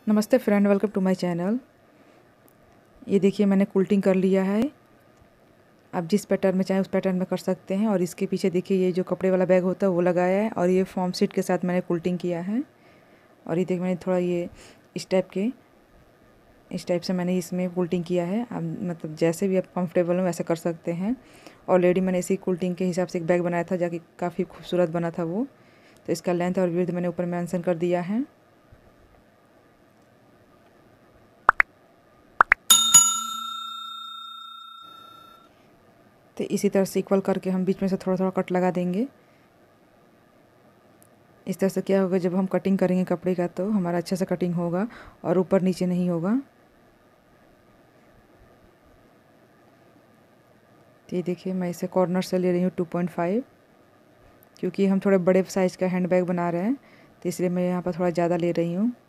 नमस्ते friend, welcome to my channel. ये देखिए मैंने कुल्टिंग कर लिया है। आप जिस पैटर्न में चाहें उस पैटर्न में कर सकते हैं। और इसके पीछे देखिए ये जो कपड़े वाला बैग होता है वो लगाया है और ये फॉर्म शीट के साथ मैंने कुल्टिंग किया है। और ये देखिए मैंने थोड़ा ये इस टाइप से मैंने इसमें कुल्टिंग किया है। आप मतलब जैसे भी आप कंफर्टेबल हो वैसे कर सकते हैं। ऑलरेडी मैंने इसी कुल्टिंग के हिसाब से एक बैग बनाया था जाकि काफ़ी खूबसूरत बना था वो। तो इसका लेंथ और विड्थ मैंने ऊपर मेंशन कर दिया है। तो इसी तरह से इक्वल करके हम बीच में से थोड़ा थोड़ा कट लगा देंगे। इस तरह से क्या होगा, जब हम कटिंग करेंगे कपड़े का तो हमारा अच्छे से कटिंग होगा और ऊपर नीचे नहीं होगा। तो ये देखिए मैं इसे कॉर्नर से ले रही हूँ 2.5, क्योंकि हम थोड़े बड़े साइज़ का हैंड बैग बना रहे हैं तो इसलिए मैं यहाँ पर थोड़ा ज़्यादा ले रही हूँ।